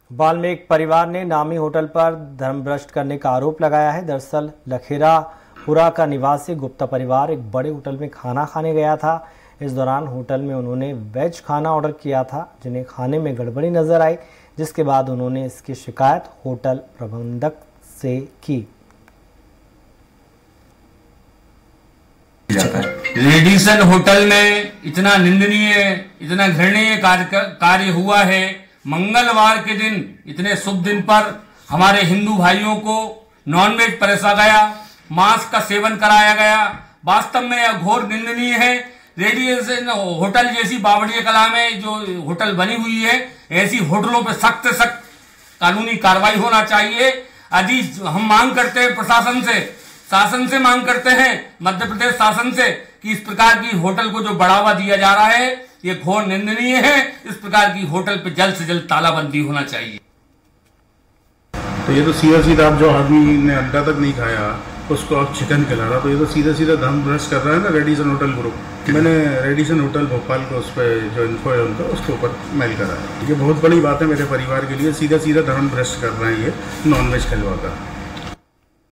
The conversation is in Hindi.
वाल्मीकि परिवार ने नामी होटल पर धर्मभ्रष्ट करने का आरोप लगाया है। दरअसल लखेरापुरा का निवासी गुप्ता परिवार एक बड़े होटल में खाना खाने गया था। इस दौरान होटल में उन्होंने वेज खाना ऑर्डर किया था, जिन्हें खाने में गड़बड़ी नजर आई, जिसके बाद उन्होंने इसकी शिकायत होटल प्रबंधक से की। रेडिसन होटल में इतना निंदनीय, इतना घृणीय कार्य हुआ है। मंगलवार के दिन, इतने शुभ दिन पर हमारे हिंदू भाइयों को नॉनवेज परोसा गया, मांस का सेवन कराया गया। वास्तव में यह घोर निंदनीय है। रेडिसन होटल जैसी बावड़िया कला में जो होटल बनी हुई है, ऐसी होटलों पर सख्त सख्त कानूनी कार्रवाई होना चाहिए। यदि हम मांग करते हैं प्रशासन से, शासन से मांग करते हैं, मध्य प्रदेश शासन से, कि इस प्रकार की होटल को जो बढ़ावा दिया जा रहा है ये घोर निंदनीय है। इस प्रकार की होटल पे जल्द से जल्द तालाबंदी होना चाहिए। तो ये तो सीधा सीधा आप जो आदमी ने अंडा तक नहीं खाया उसको आप चिकन खिला रहा, तो ये तो सीधा सीधा धर्मभ्रष्ट कर रहा है ना रेडिसन होटल ग्रुप। मैंने रेडिसन होटल भोपाल को उस पर जो इन्फो है उनका उसके ऊपर मेल करा है। ये बहुत बड़ी बात है मेरे परिवार के लिए। सीधा सीधा धर्मभ्रष्ट कर रहे हैं ये नॉनवेज खिलवा कर।